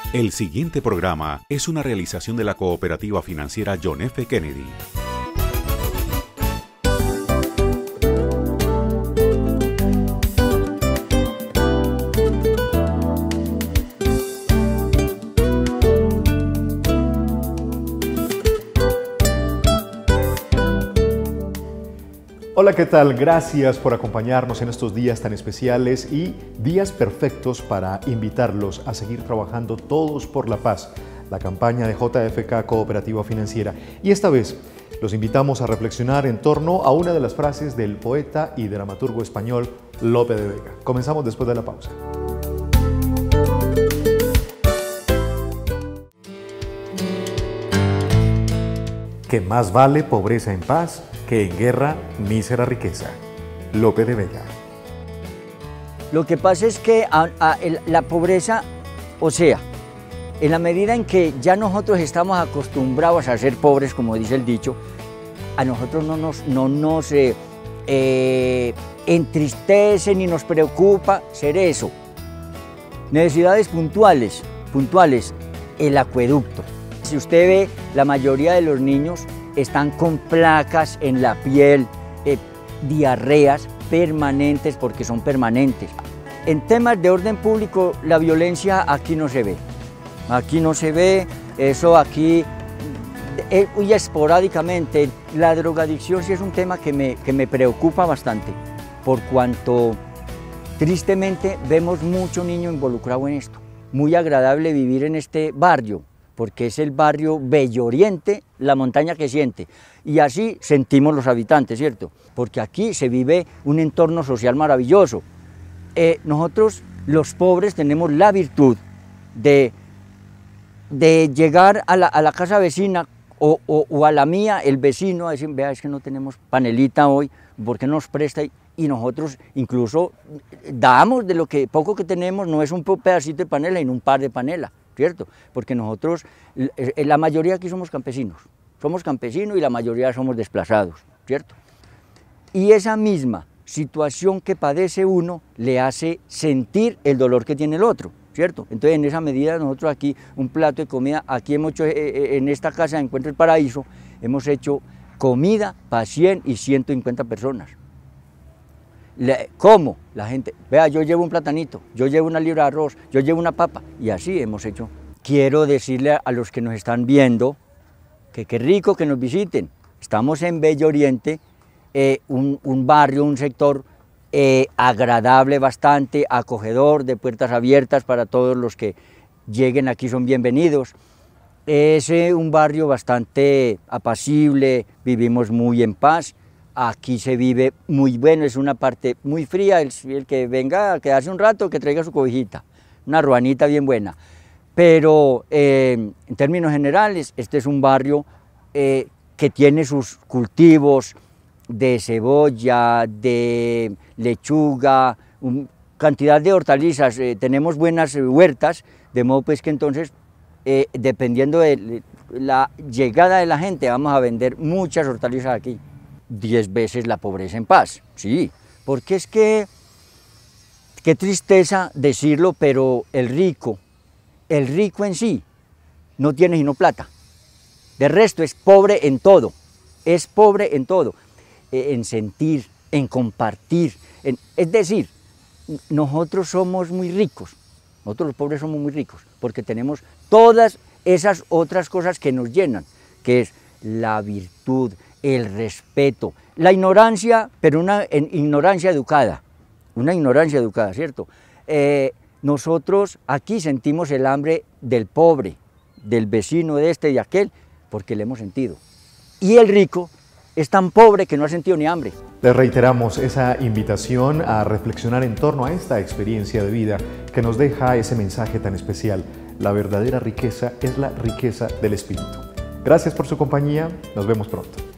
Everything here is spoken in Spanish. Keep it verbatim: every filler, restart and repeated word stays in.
El siguiente programa es una realización de la cooperativa financiera John F. Kennedy. Hola, ¿qué tal? Gracias por acompañarnos en estos días tan especiales y días perfectos para invitarlos a seguir trabajando todos por la paz, la campaña de J F K Cooperativa Financiera. Y esta vez los invitamos a reflexionar en torno a una de las frases del poeta y dramaturgo español Lope de Vega. Comenzamos después de la pausa. Que más vale pobreza en paz que en guerra mísera riqueza. Lope de Vega. Lo que pasa es que a, a, el, la pobreza, o sea, en la medida en que ya nosotros estamos acostumbrados a ser pobres, como dice el dicho, a nosotros no nos, no nos eh, eh, entristece ni nos preocupa ser eso. Necesidades puntuales, puntuales, el acueducto. Si usted ve, la mayoría de los niños están con placas en la piel, eh, diarreas permanentes porque son permanentes. En temas de orden público, la violencia aquí no se ve. Aquí no se ve, eso aquí, eh, muy esporádicamente. La drogadicción sí es un tema que me, que me preocupa bastante, por cuanto tristemente vemos mucho niño involucrado en esto. Muy agradable vivir en este barrio, porque es el barrio Belloriente, la montaña que siente. Y así sentimos los habitantes, ¿cierto? Porque aquí se vive un entorno social maravilloso. Eh, nosotros, los pobres, tenemos la virtud de, de llegar a la, a la casa vecina o, o, o a la mía, el vecino, a decir, vea, es que no tenemos panelita hoy, ¿por qué nos presta? Y nosotros incluso damos de lo que poco que tenemos, no es un pedacito de panela, sino un par de panela, ¿cierto? Porque nosotros, la mayoría aquí somos campesinos, somos campesinos y la mayoría somos desplazados, ¿cierto? Y esa misma situación que padece uno le hace sentir el dolor que tiene el otro, ¿cierto? Entonces, en esa medida, nosotros aquí, un plato de comida, aquí hemos hecho, en esta casa de Encuentro el Paraíso, hemos hecho comida para cien y ciento cincuenta personas. ¿Cómo? La gente, vea, yo llevo un platanito, yo llevo una libra de arroz, yo llevo una papa, y así hemos hecho. Quiero decirle a los que nos están viendo que qué rico que nos visiten. Estamos en Belloriente, eh, un, un barrio, un sector eh, agradable bastante, acogedor, de puertas abiertas para todos los que lleguen aquí, son bienvenidos. Es eh, un barrio bastante apacible, vivimos muy en paz. Aquí se vive muy bueno, es una parte muy fría, el, el que venga a quedarse un rato, que traiga su cobijita, una ruanita bien buena. Pero eh, en términos generales, este es un barrio eh, que tiene sus cultivos de cebolla, de lechuga, un, cantidad de hortalizas, eh, tenemos buenas huertas, de modo pues que entonces, eh, dependiendo de la llegada de la gente, vamos a vender muchas hortalizas aquí. Diez veces la pobreza en paz, sí, porque es que, qué tristeza decirlo, pero el rico, el rico en sí, no tiene sino plata, de resto es pobre en todo, es pobre en todo, en sentir, en compartir, en, es decir, nosotros somos muy ricos, nosotros los pobres somos muy ricos, porque tenemos todas esas otras cosas que nos llenan, que es la virtud, el respeto, la ignorancia, pero una ignorancia educada, una ignorancia educada, ¿cierto? Eh, nosotros aquí sentimos el hambre del pobre, del vecino de este y aquel, porque le hemos sentido. Y el rico es tan pobre que no ha sentido ni hambre. Les reiteramos esa invitación a reflexionar en torno a esta experiencia de vida que nos deja ese mensaje tan especial. La verdadera riqueza es la riqueza del espíritu. Gracias por su compañía, nos vemos pronto.